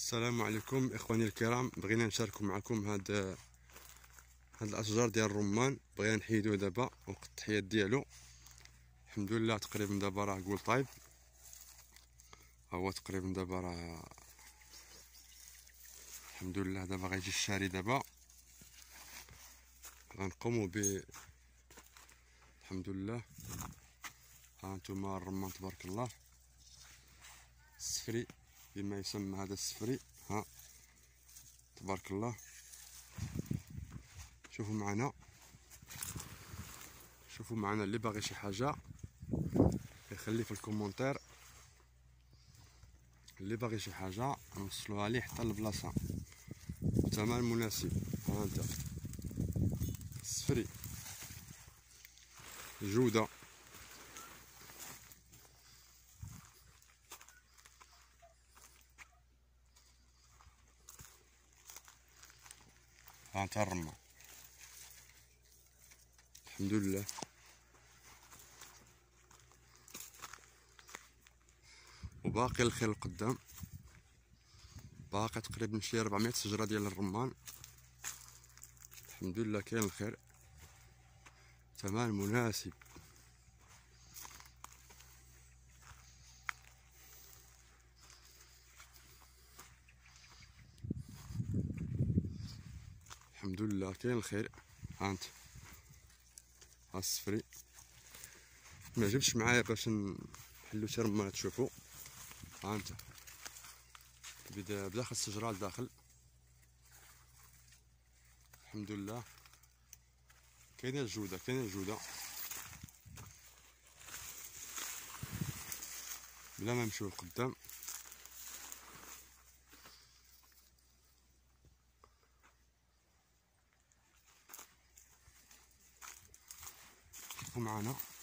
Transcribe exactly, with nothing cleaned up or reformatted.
السلام عليكم اخواني الكرام. بغينا نشاركوا معكم هاد هاد الاشجار ديال الرمان. بغينا نحيدوه دابا وقت التحيات ديالو. الحمد لله تقريبا دابا راه قول طايب، هو تقريبا دابا راه الحمد لله. دابا غيجي الشاري، دابا غنقوموا ب الحمد لله. ها انتم الرمان تبارك الله السفري بما يسمى، هذا السفري ها تبارك الله. شوفوا معنا شوفوا معنا اللي باغي شي حاجه يخلي في الكومونتير، اللي باغي شي حاجه نوصلوها ليه حتى البلاصه بثمن مناسب. ها انت السفري جوده، ها انت الرمان الحمد لله. وباقي الخير القدام، باقي تقريبا شي أربعمية شجره ديال الرمان. الحمد لله كاين الخير، ثمن مناسب. الحمد لله كاين الخير. ها انت ها السفري ما جبتش معايا باش نحلو شي رمان تشوفوا. ها انت بدا بداخل الشجره لداخل. الحمد لله كاينه الجوده، كاينه الجوده بلا ما نمشيو لقدام. شوفوا معنا